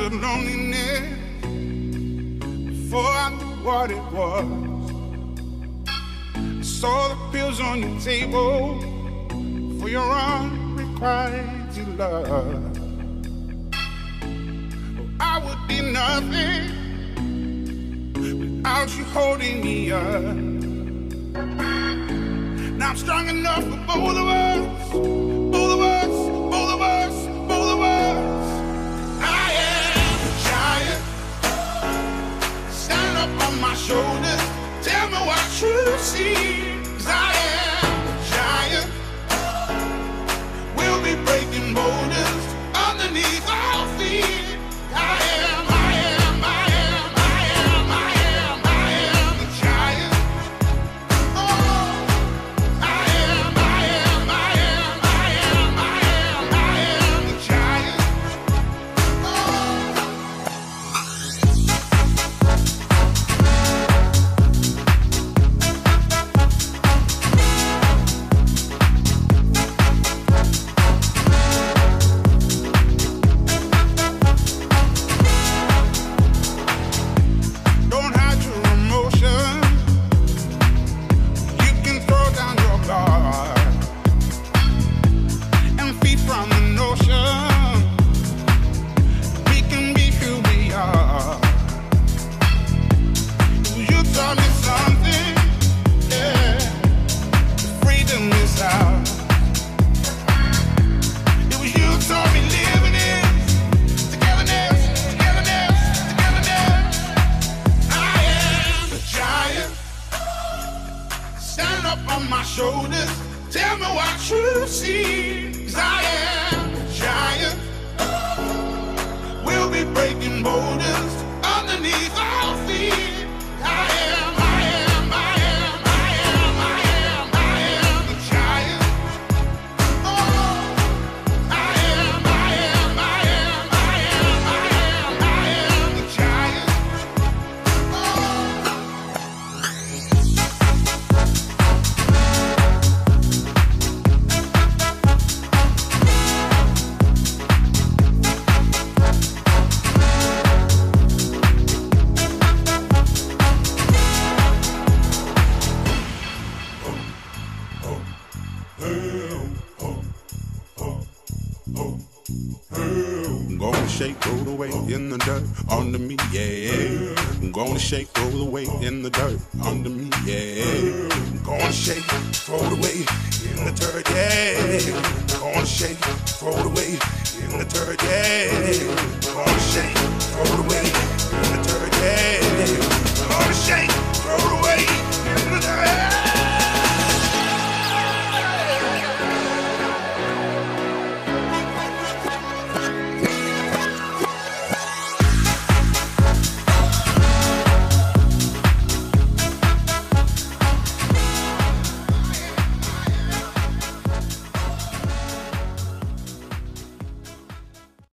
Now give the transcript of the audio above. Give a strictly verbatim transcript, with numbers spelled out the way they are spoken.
the loneliness before I knew what it was. I saw the pills on your table for your unrequited love. I would be nothing without you holding me up. Now I'm strong enough for both of us, both of us, both of us, both of us. I am a giant. Stand up on my shoulders, tell me what you see. 'Cause I am a giant. We'll be breaking boulders underneath our feet. I am, I am, I am, I am, I am, I am a giant. Oh, I am, I am, I am, I am, I am, I am a giant. Don't hide your emotion. You can throw down your guard and feed from the notion. We can be who we are. You taught me something, yeah. Freedom is ours. It was you taught me living it. Togetherness, togetherness, togetherness. I am a giant. Stand up on my shoulders, tell me what you see. 'Cause I am a giant. We'll be breaking boulders underneath our feet. I am, I am, I am, I am, I am, I am a giant. Oh, I am, I am, I am, I am, I am, I am a giant. I'm gonna shake, roll the weight in the dirt under me, yeah. I'm gonna shake, roll the weight in the dirt under me, yeah. I'm gonna shake, throw the weight in the dirt, yeah. I'm gonna shake, throw the weight in the dirt, yeah. I'm gonna shake, throw the weight in the dirt, yeah. I'm gonna shake.